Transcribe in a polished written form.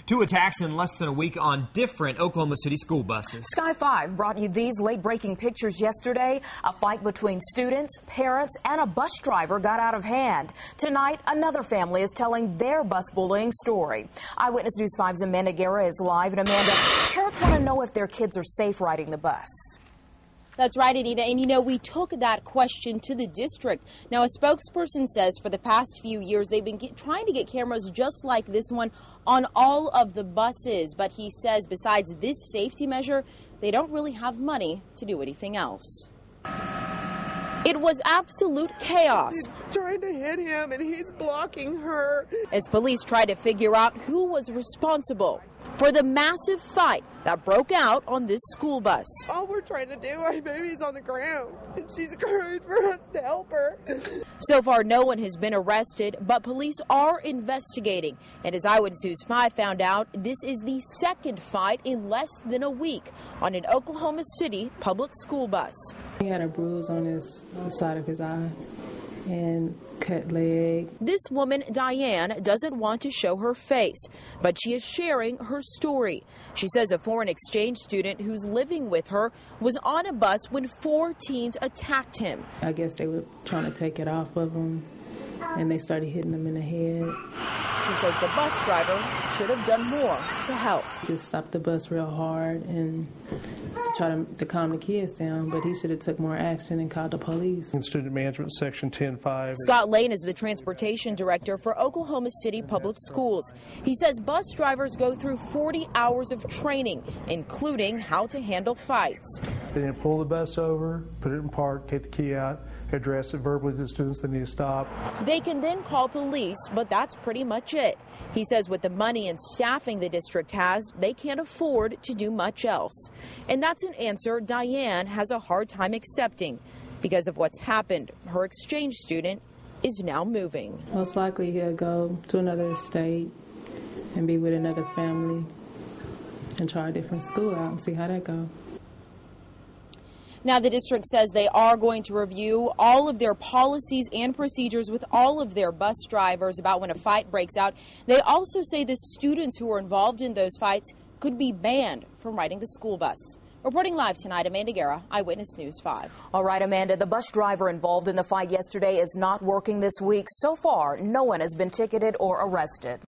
Two attacks in less than a week on different Oklahoma City school buses. Sky 5 brought you these late-breaking pictures yesterday. A fight between students, parents, and a bus driver got out of hand. Tonight, another family is telling their bus bullying story. Eyewitness News 5's Amanda Guerra is live. And Amanda, parents want to know if their kids are safe riding the bus. That's right, Anita. And, you know, we took that question to the district. Now, a spokesperson says for the past few years, they've been trying to get cameras just like this one on all of the buses. But he says besides this safety measure, they don't really have money to do anything else. It was absolute chaos. She's trying to hit him, and he's blocking her. As police tried to figure out who was responsible for the massive fight that broke out on this school bus. All we're trying to do, our baby's on the ground, and she's crying for us to help her. So far, no one has been arrested, but police are investigating. And as Eyewitness News 5 found out, this is the second fight in less than a week on an Oklahoma City public school bus. He had a bruise on the side of his eye and cut leg. This woman, Diane, doesn't want to show her face, but she is sharing her story. She says a foreign exchange student who's living with her was on a bus when 4 teens attacked him. I guess they were trying to take it off of him, and they started hitting him in the head. She says the bus driver should have done more to help. Just stopped the bus real hard and try to calm the kids down, but he should have took more action and called the police. In Student Management Section 10-5. Scott Lane is the transportation director for Oklahoma City Public Schools. He says bus drivers go through 40 hours of training, including how to handle fights. They didn't pull the bus over, put it in park, take the key out, address it verbally to the students that need to stop. They can then call police, but that's pretty much it. He says with the money and staffing the district has, they can't afford to do much else. And that's an answer Diane has a hard time accepting. Because of what's happened, her exchange student is now moving. Most likely he'll go to another state and be with another family and try a different school out and see how that goes. Now, the district says they are going to review all of their policies and procedures with all of their bus drivers about when a fight breaks out. They also say the students who were involved in those fights could be banned from riding the school bus. Reporting live tonight, Amanda Guerra, Eyewitness News 5. All right, Amanda, the bus driver involved in the fight yesterday is not working this week. So far, no one has been ticketed or arrested.